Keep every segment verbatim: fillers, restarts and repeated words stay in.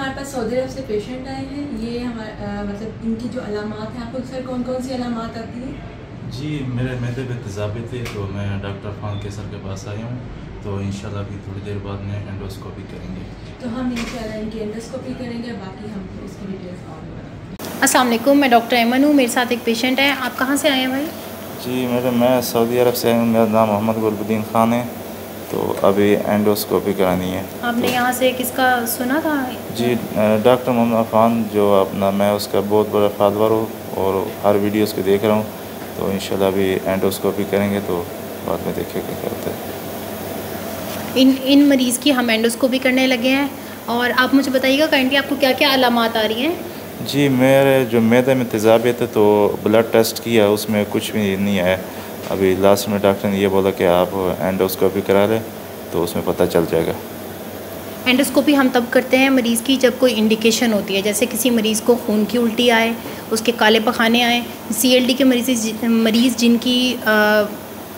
हमारे पास सऊदी अरब से पेशेंट आए हैं। ये हमारे मतलब इनकी जो अलामात हैं, आपको सर कौन कौन सी अलामात आती हैं? जी, मेरे मैदे में तेज़ाबी थे तो मैं डॉक्टर खान के सर के पास आया हूँ, तो इंशाल्लाह भी थोड़ी देर बाद में एंडोस्कोपी करेंगे। तो हम इंशाल्लाह इनकी एंडोस्कोपी करेंगे, बाकी हम इसकी डिटेल्स और बताएंगे। अस्सलाम वालेकुम, मैं डॉक्टर ऐमन हूँ। मेरे साथ एक पेशेंट है। आप कहाँ से आए हैं भाई? जी मेरे मैं सऊदी अरब से हूँ। मेरा नाम मोहम्मद गुलबुद्दीन ख़ान है। तो अभी एंडोस्कोपी करानी है। आपने तो यहाँ से किसका सुना था? जी डॉक्टर मोहम्मद अफान, जो अपना मैं उसका बहुत बड़ा फॉलोअर हूँ और हर वीडियोस को देख रहा हूँ। तो इंशाल्लाह अभी एंडोस्कोपी करेंगे तो बाद में देखेंगे क्या होता है। इन इन मरीज़ की हम एंडोस्कोपी करने लगे हैं। और आप मुझे बताइएगा काइंडली आपको क्या क्या अलामात आ रही हैं? जी मेरे जो मैदे में तेज़ाबियत है तो ब्लड टेस्ट किया, उसमें कुछ भी नहीं आया। अभी लास्ट में डॉक्टर ने ये बोला कि आप एंडोस्कोपी करा लें तो उसमें पता चल जाएगा। एंडोस्कोपी हम तब करते हैं मरीज़ की जब कोई इंडिकेशन होती है, जैसे किसी मरीज़ को खून की उल्टी आए, उसके काले पखाने आए। सीएलडी के मरीज़ मरीज़ जिनकी आ,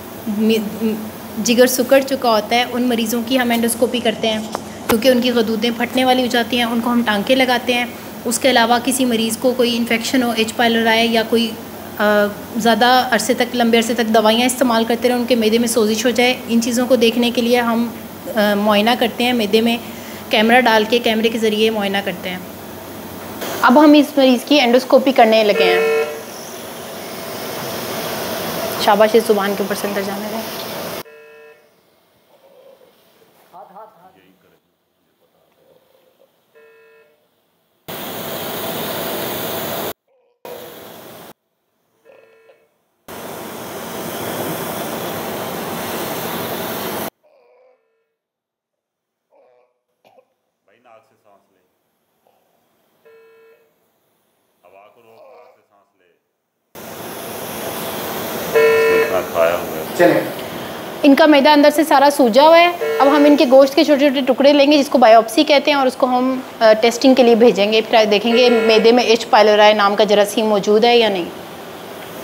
जिगर सुकड़ चुका होता है, उन मरीज़ों की हम एंडोस्कोपी करते हैं क्योंकि उनकी गदूदें फटने वाली हो जाती हैं, उनको हम टांके लगाते हैं। उसके अलावा किसी मरीज़ को कोई इन्फेक्शन हो, एच पायलर आए या कोई ज़्यादा अरसे तक लंबे अरसे तक दवाइयाँ इस्तेमाल करते रहे, उनके मैदे में सोजिश हो जाए, इन चीज़ों को देखने के लिए हम मुआयना करते हैं। मैदे में कैमरा डाल के कैमरे के ज़रिए मुआयना करते हैं। अब हम इस मरीज़ की एंडोस्कोपी करने लगे हैं। शाबाश, इस ज़ुबान के ऊपर से अंदर जाने दें। नाक से सांस ले, हवा को रोक, नाक से सांस ले। इतना खाया हुआ है। चले। इनका मैदा अंदर से सारा सूजा हुआ है। अब हम इनके गोश्त के छोटे छोटे टुकड़े लेंगे जिसको बायोप्सी कहते हैं और उसको हम टेस्टिंग के लिए भेजेंगे। फिर देखेंगे मैदे में एच पायलोराई नाम का जरासीम मौजूद है या नहीं।